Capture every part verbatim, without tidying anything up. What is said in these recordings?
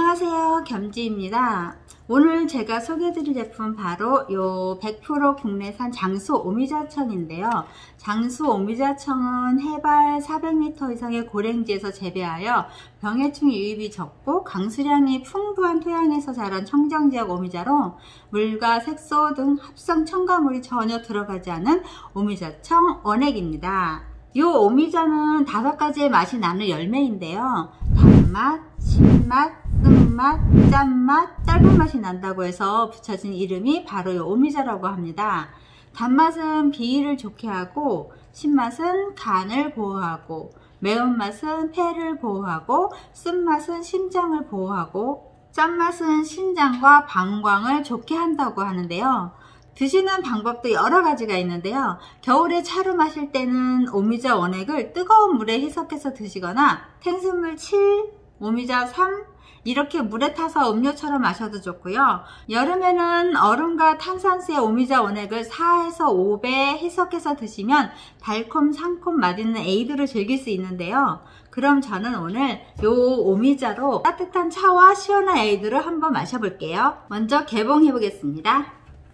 안녕하세요, 겸지입니다. 오늘 제가 소개해드릴 제품 바로 요 백 퍼센트 국내산 장수 오미자청인데요. 장수 오미자청은 해발 사백 미터 이상의 고랭지에서 재배하여 병해충 유입이 적고 강수량이 풍부한 토양에서 자란 청정지역 오미자로 물과 색소 등 합성 첨가물이 전혀 들어가지 않은 오미자청 원액입니다. 이 오미자는 다섯 가지의 맛이 나는 열매인데요. 단맛, 신맛, 쓴맛, 짠맛, 짧은 맛이 난다고 해서 붙여진 이름이 바로 이 오미자라고 합니다. 단맛은 비위를 좋게 하고, 신맛은 간을 보호하고, 매운맛은 폐를 보호하고, 쓴맛은 심장을 보호하고, 짠맛은 신장과 방광을 좋게 한다고 하는데요. 드시는 방법도 여러 가지가 있는데요. 겨울에 차로 마실 때는 오미자 원액을 뜨거운 물에 희석해서 드시거나 생수물 칠, 오미자 삼 이렇게 물에 타서 음료처럼 마셔도 좋고요. 여름에는 얼음과 탄산수에 오미자 원액을 사에서 오 배 희석해서 드시면 달콤 상콤 맛있는 에이드를 즐길 수 있는데요. 그럼 저는 오늘 요 오미자로 따뜻한 차와 시원한 에이드를 한번 마셔볼게요. 먼저 개봉해 보겠습니다.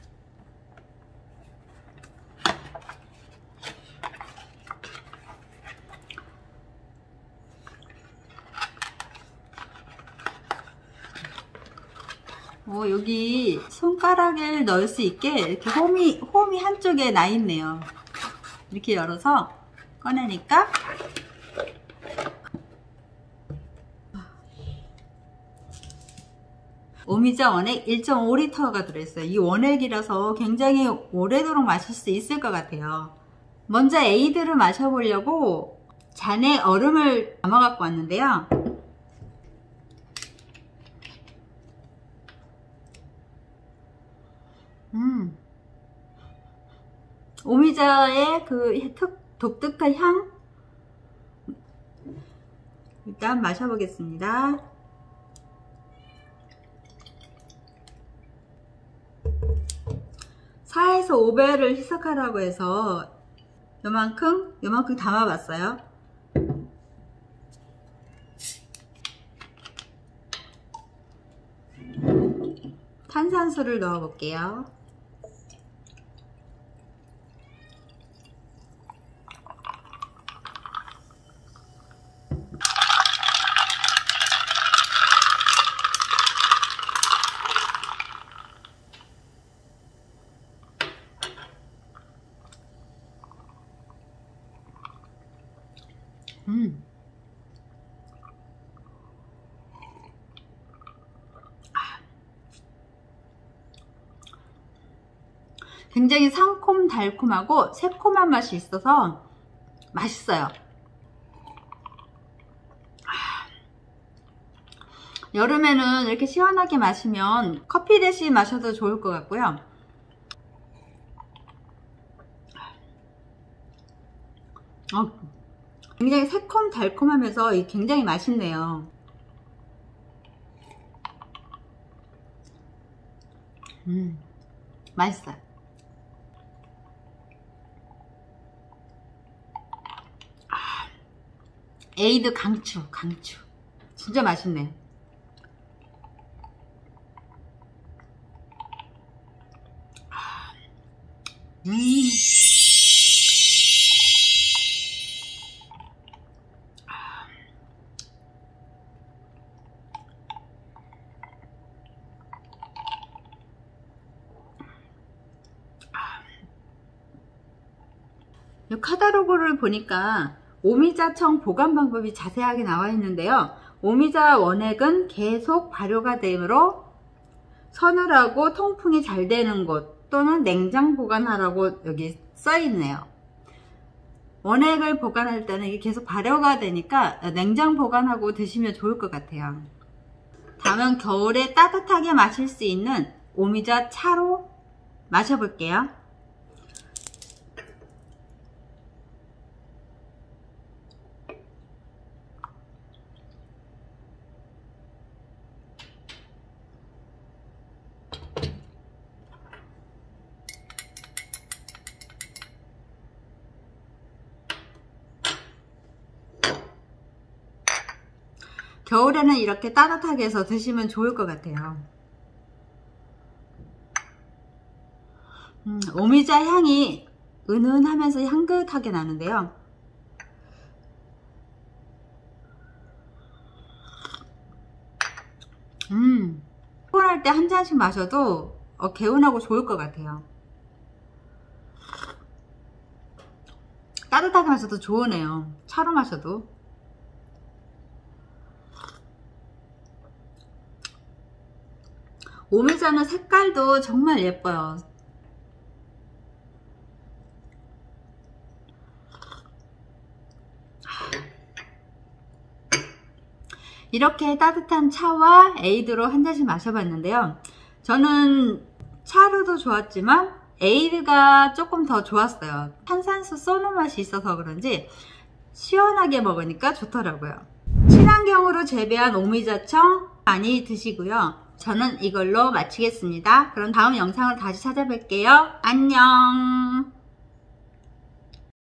어, 여기 손가락을 넣을 수 있게 이렇게 홈이, 홈이 한쪽에 나 있네요. 이렇게 열어서 꺼내니까 오미자 원액 일 점 오 리터가 들어있어요. 이 원액이라서 굉장히 오래도록 마실 수 있을 것 같아요. 먼저 에이드를 마셔보려고 잔에 얼음을 담아 갖고 왔는데요. 음, 오미자의 그 특, 독특한 향 일단 마셔보겠습니다. 사에서 오 배를 희석하라고 해서 요만큼 요만큼 담아봤어요. 탄산수를 넣어 볼게요. 음. 굉장히 상콤 달콤하고 새콤한 맛이 있어서 맛있어요. 여름에는 이렇게 시원하게 마시면 커피 대신 마셔도 좋을 것 같고요. 어, 굉장히 새콤 달콤하면서 굉장히 맛있네요. 음, 맛있어요. 아, 에이드 강추, 강추. 진짜 맛있네. 음. 이 카탈로그를 보니까 오미자청 보관 방법이 자세하게 나와 있는데요. 오미자 원액은 계속 발효가 되므로 서늘하고 통풍이 잘 되는 곳 또는 냉장 보관하라고 여기 써 있네요. 원액을 보관할 때는 이게 계속 발효가 되니까 냉장 보관하고 드시면 좋을 것 같아요. 다음은 겨울에 따뜻하게 마실 수 있는 오미자 차로 마셔볼게요. 겨울에는 이렇게 따뜻하게 해서 드시면 좋을 것 같아요. 음, 오미자 향이 은은하면서 향긋하게 나는데요. 음, 피곤할 때 한 잔씩 마셔도 어, 개운하고 좋을 것 같아요. 따뜻하게 마셔도 좋으네요. 차로 마셔도. 오미자는 색깔도 정말 예뻐요. 이렇게 따뜻한 차와 에이드로 한 잔씩 마셔봤는데요. 저는 차로도 좋았지만 에이드가 조금 더 좋았어요. 탄산수 쏘는 맛이 있어서 그런지 시원하게 먹으니까 좋더라고요. 친환경으로 재배한 오미자청 많이 드시고요. 저는 이걸로 마치겠습니다. 그럼 다음 영상으로 다시 찾아뵐게요. 안녕.